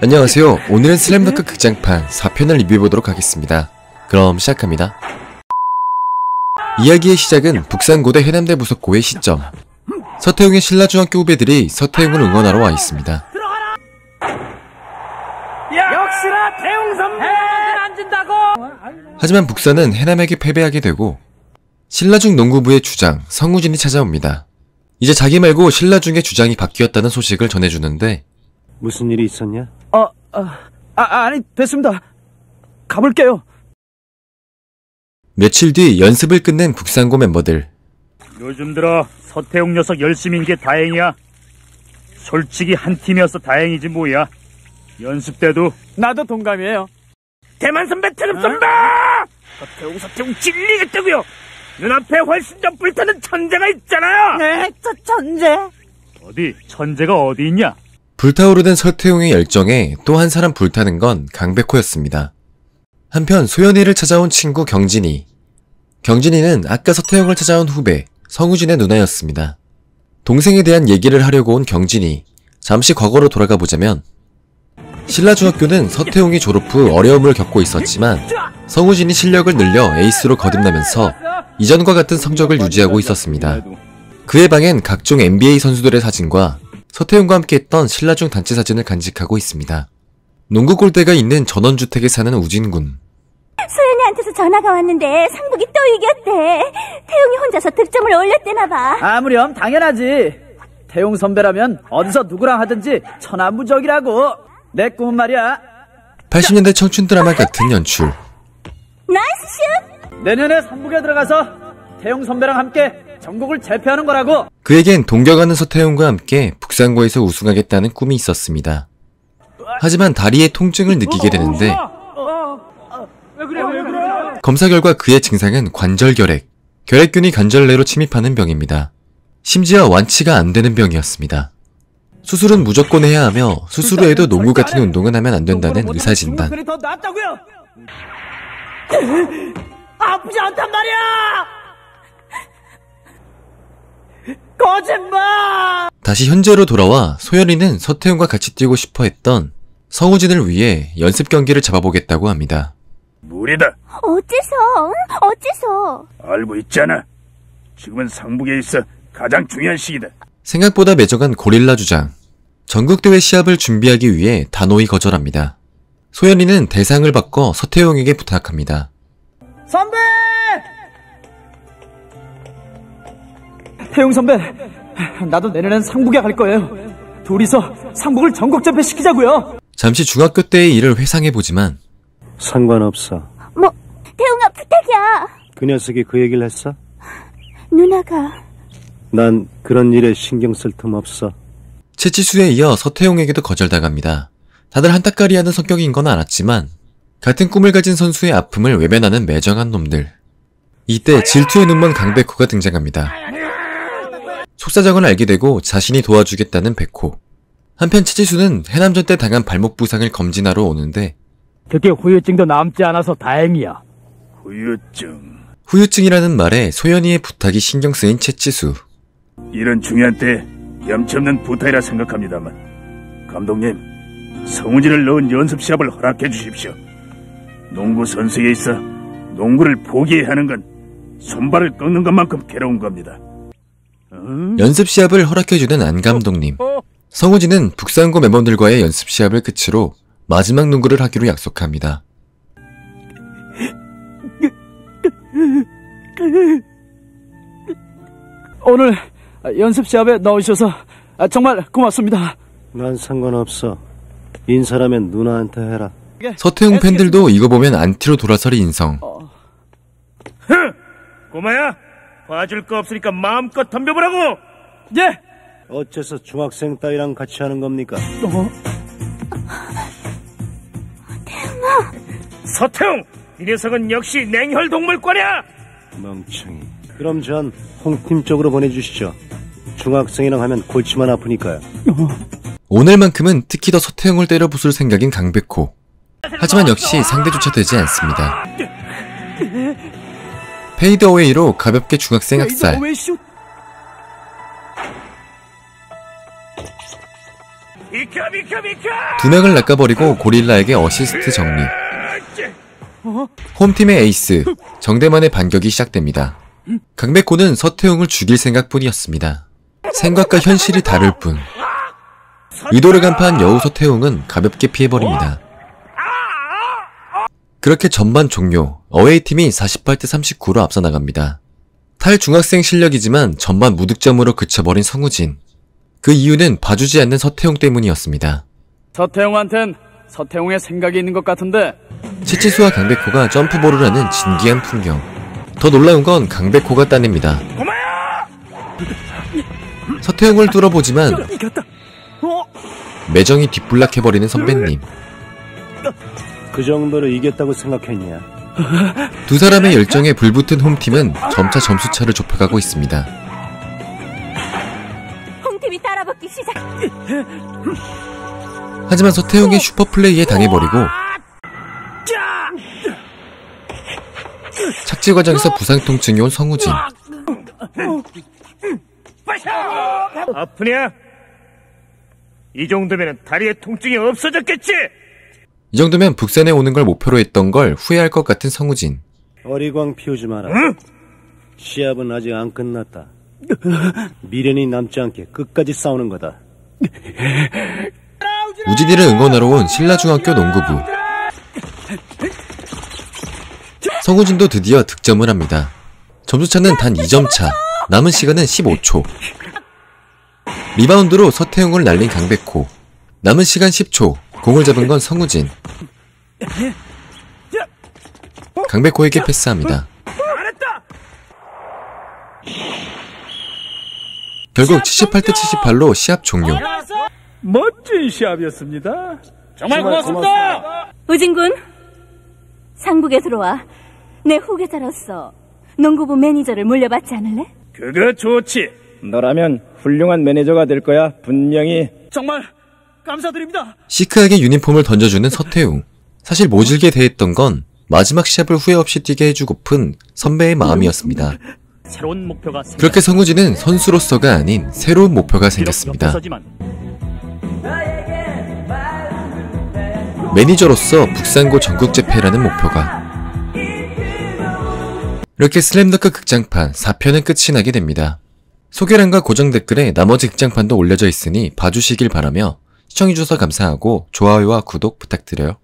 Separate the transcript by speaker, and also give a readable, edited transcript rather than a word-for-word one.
Speaker 1: 안녕하세요. 오늘은 슬램덩크 극장판 4편을 리뷰해보도록 하겠습니다. 그럼 시작합니다. 이야기의 시작은 북산고대 해남대 부속고의 시점. 서태웅의 신라중학교 후배들이 서태웅을 응원하러 와 있습니다.
Speaker 2: 역시나 태웅 선배 안 진다고.
Speaker 1: 하지만 북산은 해남에게 패배하게 되고 신라중 농구부의 주장 성우진이 찾아옵니다. 이제 자기 말고 신라중의 주장이 바뀌었다는 소식을 전해주는데
Speaker 3: 무슨 일이 있었냐?
Speaker 2: 아니 됐습니다. 가볼게요.
Speaker 1: 며칠 뒤 연습을 끝낸 북산고 멤버들.
Speaker 4: 요즘 들어 서태웅 녀석 열심히인 게 다행이야. 솔직히 한 팀이어서 다행이지 뭐야. 연습 때도
Speaker 2: 나도 동감이에요.
Speaker 4: 대만 선배, 트름 선배! 서태웅 찔리겠다고요. 눈앞에 훨씬 더 불타는 천재가 있잖아요.
Speaker 2: 네, 저 천재.
Speaker 4: 어디 천재가 어디 있냐?
Speaker 1: 불타오르는 서태웅의 열정에 또 한 사람 불타는 건 강백호였습니다. 한편 소연이를 찾아온 친구 경진이. 경진이는 아까 서태웅을 찾아온 후배 성우진의 누나였습니다. 동생에 대한 얘기를 하려고 온 경진이. 잠시 과거로 돌아가 보자면 신라중학교는 서태웅이 졸업 후 어려움을 겪고 있었지만 성우진이 실력을 늘려 에이스로 거듭나면서 이전과 같은 성적을 유지하고 있었습니다. 그의 방엔 각종 NBA 선수들의 사진과 서태웅과 함께했던 신라중 단체 사진을 간직하고 있습니다. 농구 골대가 있는 전원주택에 사는 우진군.
Speaker 5: 소연이한테서 전화가 왔는데 상북이 또 이겼대. 태웅이 혼자서 득점을 올렸대나봐.
Speaker 2: 아무렴 당연하지. 태웅 선배라면 어디서 누구랑 하든지 천하무적이라고. 내 꿈은 말이야.
Speaker 1: 80년대 청춘 드라마 같은 연출.
Speaker 5: 나이스 슛!
Speaker 2: 내년에 상북에 들어가서 태웅 선배랑 함께 전국을 제패하는 거라고.
Speaker 1: 그에겐 동경하는 서태웅과 함께 북산고에서 우승하겠다는 꿈이 있었습니다. 하지만 다리에 통증을 느끼게 되는데
Speaker 2: 왜 그래?
Speaker 1: 검사 결과 그의 증상은 관절결핵, 결핵균이 관절내로 침입하는 병입니다. 심지어 완치가 안 되는 병이었습니다. 수술은 무조건 해야 하며 수술 후에도 농구 같은 운동은 하면 안 된다는 의사 진단.
Speaker 2: 더 낫다고요. 아프지 않단 말이야. 거짓말.
Speaker 1: 다시 현재로 돌아와 소연이는 서태웅과 같이 뛰고 싶어 했던 성우진을 위해 연습 경기를 잡아보겠다고 합니다.
Speaker 4: 무리다.
Speaker 5: 어째서?
Speaker 4: 알고 있잖아. 지금은 상북에 있어 가장 중요한 시기다.
Speaker 1: 생각보다 매정한 고릴라 주장. 전국대회 시합을 준비하기 위해 단호히 거절합니다. 소연이는 대상을 바꿔 서태웅에게 부탁합니다.
Speaker 2: 선배! 태웅 선배, 나도 내년엔 상북에 갈 거예요. 둘이서 상북을 전국 제패시키자고요.
Speaker 1: 잠시 중학교 때의 일을 회상해보지만
Speaker 3: 상관없어.
Speaker 5: 태웅아 부탁이야.
Speaker 3: 그 녀석이 그 얘기를 했어?
Speaker 5: 누나가.
Speaker 3: 난 그런 일에 신경 쓸 틈 없어.
Speaker 1: 채치수에 이어 서태웅에게도 거절당합니다. 다들 한따까리하는 성격인 건 알았지만 같은 꿈을 가진 선수의 아픔을 외면하는 매정한 놈들. 이때 질투의 눈먼 강백호가 등장합니다. 속사정을 알게 되고 자신이 도와주겠다는 백호. 한편 채치수는 해남전 때 당한 발목 부상을 검진하러 오는데
Speaker 4: 그게 후유증도 남지 않아서 다행이야.
Speaker 1: 후유증이라는 말에 소연이의 부탁이 신경 쓰인 채치수.
Speaker 4: 이런 중요한 때 염치 없는 부탁이라 생각합니다만 감독님, 성우진을 넣은 연습 시합을 허락해 주십시오. 농구 선수에 있어 농구를 포기해야 하는 건 손발을 꺾는 것만큼 괴로운 겁니다.
Speaker 1: 연습 시합을 허락해주는 안 감독님. 성우진은 북산고 멤버들과의 연습 시합을 끝으로 마지막 농구를 하기로 약속합니다.
Speaker 2: 오늘 연습 시합에 넣으셔서 정말 고맙습니다.
Speaker 3: 난 상관없어. 인사라면 누나한테 해라.
Speaker 1: 서태웅 팬들도 이거 보면 안티로 돌아서리 인성.
Speaker 4: 꼬마야, 봐줄 거 없으니까 마음껏 덤벼보라고.
Speaker 2: 예.
Speaker 3: 어째서 중학생 따위랑 같이 하는 겁니까?
Speaker 4: 서태웅, 이 녀석은 역시 냉혈 동물과냐?
Speaker 3: 멍청이. 그럼 전 홍팀 쪽으로 보내주시죠. 중학생이랑 하면 골치만 아프니까요.
Speaker 1: 오늘만큼은 특히 더 서태웅을 때려 부술 생각인 강백호. 하지만 역시 상대조차 되지 않습니다. 페이드어웨이로 가볍게 중학생 학살. 두 명을 낚아버리고 고릴라에게 어시스트 정리. 홈팀의 에이스 정대만의 반격이 시작됩니다. 강백호는 서태웅을 죽일 생각뿐이었습니다. 생각과 현실이 다를 뿐. 의도를 간파한 여우 서태웅은 가볍게 피해버립니다. 그렇게 전반 종료, 어웨이팀이 48대 39로 앞서 나갑니다. 탈중학생 실력이지만 전반 무득점으로 그쳐버린 성우진. 그 이유는 봐주지 않는 서태웅 때문이었습니다.
Speaker 2: 서태웅한텐 서태웅의 생각이 있는 것 같은데.
Speaker 1: 치치수와 강백호가 점프볼을 하는 진기한 풍경. 더 놀라운 건 강백호가 따냅니다. 서태웅을 뚫어보지만 매정이 뒷불락해버리는 선배님.
Speaker 3: 그 정도로 이겼다고 생각했냐?
Speaker 1: 두 사람의 열정에 불붙은 홈팀은 점차 점수차를 좁혀가고 있습니다.
Speaker 5: 홍팀이 따라붙기 시작.
Speaker 1: 하지만 서태웅의 슈퍼플레이에 당해버리고 착지 과정에서 부상 통증이 온 성우진.
Speaker 4: 아프냐? 이 정도면 다리에 통증이 없어졌겠지?
Speaker 1: 이 정도면 북산에 오는 걸 목표로 했던 걸 후회할 것 같은 성우진.
Speaker 3: 어리광 피우지 마라. 시합은 아직 안 끝났다. 미련이 남지 않게 끝까지 싸우는 거다.
Speaker 1: 우진이를 응원하러 온 신라중학교 농구부. 성우진도 드디어 득점을 합니다. 점수차는 단 2점 차. 남은 시간은 15초. 리바운드로 서태웅을 날린 강백호. 남은 시간 10초. 공을 잡은 건 성우진. 강백호에게 패스합니다. 결국 78대 78로 시합 종료.
Speaker 2: 멋진 시합이었습니다. 정말 고맙습니다.
Speaker 5: 우진군, 상북에 들어와. 내 후계자로서 농구부 매니저를 물려받지 않을래?
Speaker 4: 그거 좋지.
Speaker 2: 너라면 훌륭한 매니저가 될 거야. 분명히. 정말 감사드립니다.
Speaker 1: 시크하게 유니폼을 던져주는 서태웅. 사실 모질게 대했던 건 마지막 시합을 후회 없이 뛰게 해주고픈 선배의 마음이었습니다.
Speaker 2: 새로운 목표가
Speaker 1: 그렇게 성우진은 선수로서가 아닌 새로운 목표가 생겼습니다. 매니저로서 북산고 전국제패라는 목표가. 이렇게 슬램덩크 극장판 4편은 끝이 나게 됩니다. 소개란과 고정 댓글에 나머지 극장판도 올려져 있으니 봐주시길 바라며 시청해주셔서 감사하고 좋아요와 구독 부탁드려요.